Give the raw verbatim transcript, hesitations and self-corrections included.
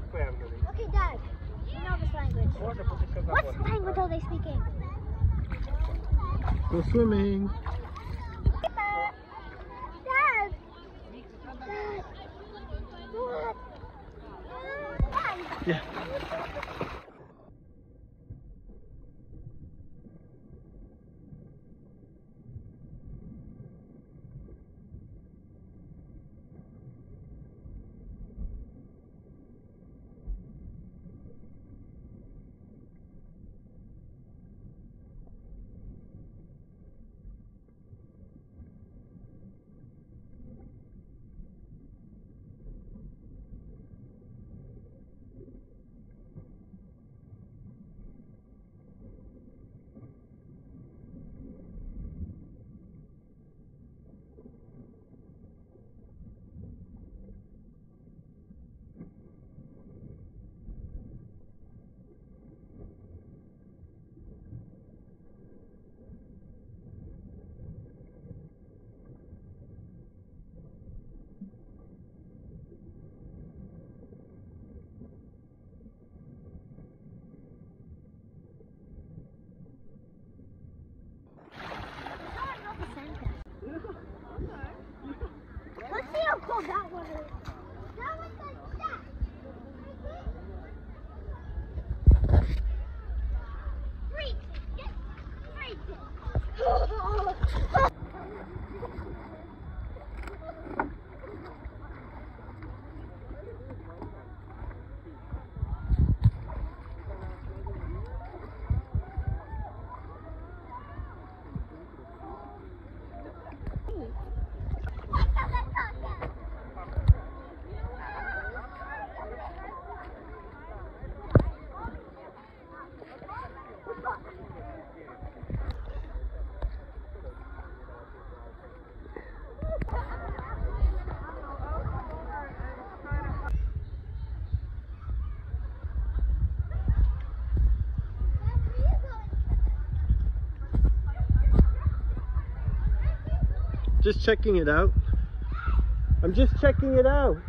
Okay, Dad. You know this language. What language are they speaking? Go swimming. Dad. Dad. Dad. Dad. Yeah. Let's see how cool that one is. That one's like that. Freak! Get freaked! Just checking it out. I'm just checking it out.